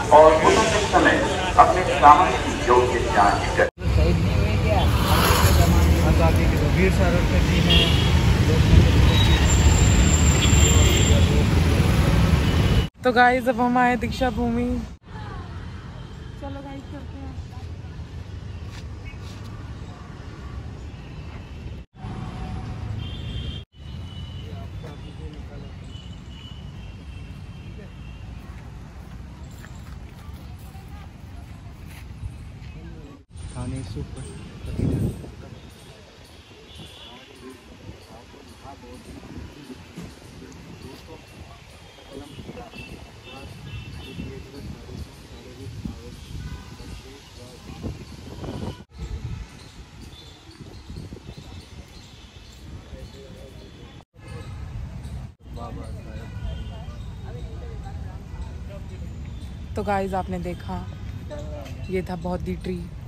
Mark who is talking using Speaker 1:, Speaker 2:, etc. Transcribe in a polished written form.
Speaker 1: और उतरते समय अपने सामान की योग्य जांच करें।
Speaker 2: तो गाइस अब हम आए दीक्षा भूमि। चलो गाइस करते हैं।
Speaker 3: खाने सुपर
Speaker 2: तो गाइस आपने देखा, ये था बहुत दी ट्री।